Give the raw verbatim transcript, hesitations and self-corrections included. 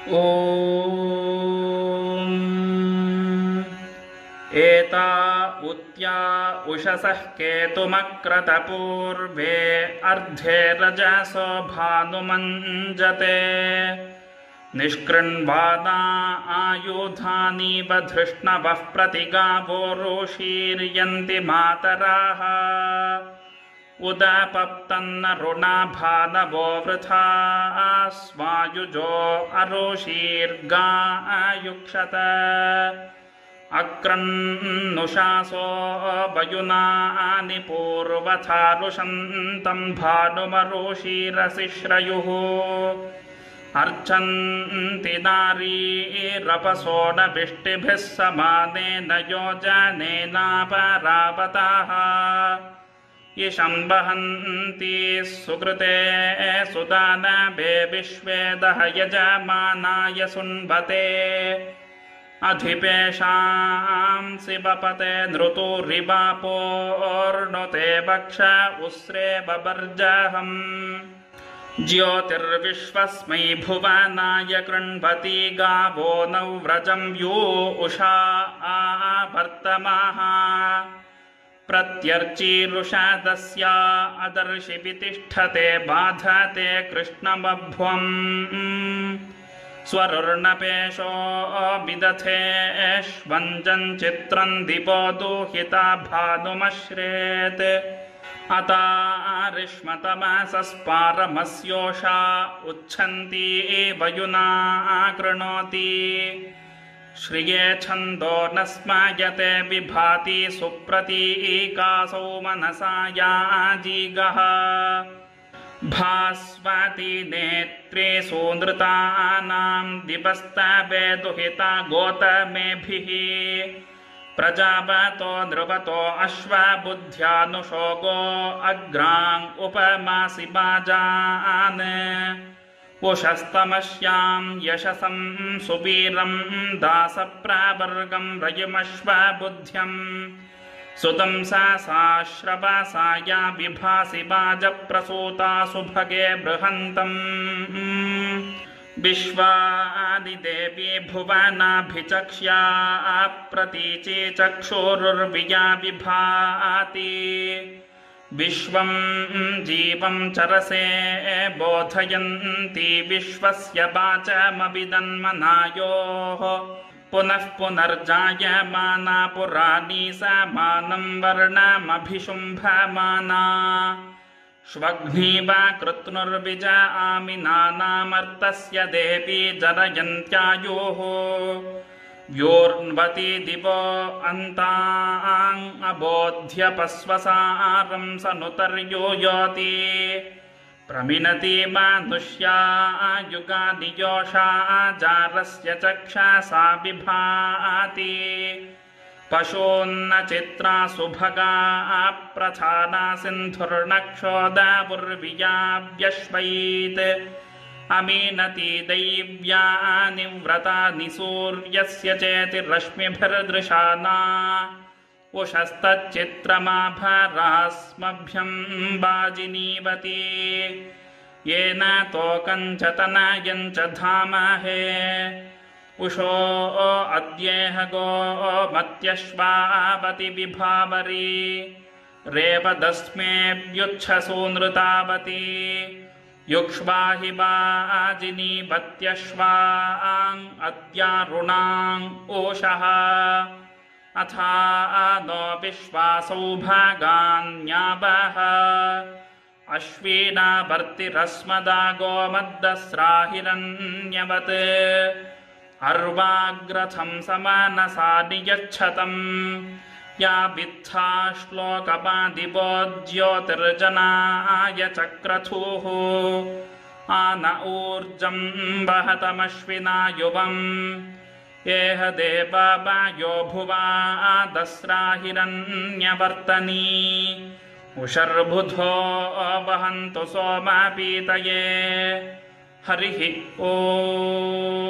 ॐ एता उत्या उषसः केतुमक्रतपूर्वे अर्धे रजसो भानुमञ्जते निष्कृण्वादा आयुधानि बधृष्णवः प्रतिगावो रोषीर्यन्ति मातराः उदपप्तन्न रुणाभानवो वृथा स्वायुजो अरोषीर्गा आयुक्षत अक्रन्नुषासो वयुनानि पूर्वथा रुषन्तं भानुमरोषीरसि श्रयुः अर्चन्ति नारीरपसो न विष्टिभिः समानेन योजनेनापरावताः इषं वहन्ति सुकृते सुदानवे विश्वे दह यजमानाय सुन्वते अधिपेशांसि वपते नृतुरिवापोर्नुते वक्ष उस्रे बबर्जहम् ज्योतिर्विश्वस्मै भुवनाय कृण्वति गावो नौ व्रजं यो उषा आवर्तमाः प्रत्यर्चिरुषादस्या अदर्शिपि तिष्ठते बाधते कृष्णमभ्वम् स्वरुर्नपेशो विदथेष्वञ्जन् चित्रं दिपो दुहिता भानुमश्रेत् अतारिष्मतमसस्पारमस्योषा उच्छन्ति वयुना कृणोति श्रिये छन्दो न स्मायते विभाति सुप्रतीकासौ मनसा याजीगः भास्वती नेत्रे सुनृतानां दिवस्तवे दुहिता गोतमेभिः प्रजावतो नृपतो अश्वबुद्ध्यानुषोगो अग्रां उपमासि बाजान् उषस्तमस्यां यशसं सुवीरं दासप्रावर्गं रयिमश्वबुद्ध्यम् सुतं सा साश्रवसाया विभासि वाजप्रसूता सुभगे बृहन्तम् विश्वादिदेवी भुवनाभिचक्ष्या प्रतीचे चक्षुरुर्विया विभाति विश्वं जीवं चरसे बोधयन्ति विश्वस्य वाचमविदन्मनायोः पुनः पुनर्जायमाना पुराणी समानं वर्णमभिशुम्भमाना श्वघ्नीवा कृत्नुर्विजा आमिनानामर्तस्य देवी जनयन्त्यायोः व्योर्न्वति दिवो अन्तां अबोध्य पस्वसारं सनुतर्यो योति प्रमिनति मानुष्या युगादियोषा जारस्य चक्षसा विभाति पशून्न चित्रा सुभगा प्रधाना सिन्धुर्नक्षोदावुर्वियाव्यश्वैत् अमीनति दैव्या निव्रतानि सूर्यस्य चेति रश्मिभिर्दृशाना उषस्तच्चित्रमाभरास्मभ्यं वाजिनीवती येन तोकञ्चतनयं च धामहे उषो अद्येह गोमत्यश्वावति विभावरी रेवदस्मेऽभ्युच्छसूनृतावती युक्ष्वाहि वाजिनीवत्यश्वां अद्यारुणां ओषः अथा नो विश्वासौभागान्यावः अश्विनावर्तिरस्मदा गोमद्दस्राहिरण्यवत् अर्वाग्रथं समनसा नियच्छतम् या वित्था श्लोकपादिवो ज्योतिर्जनाय चक्रथुः आन ऊर्जं वहतमश्विना युवम् एह देववायो भुवा दस्राहिरण्यवर्तनी उषर्बुधो वहन्तु सोमापीतये हरिः ॐ।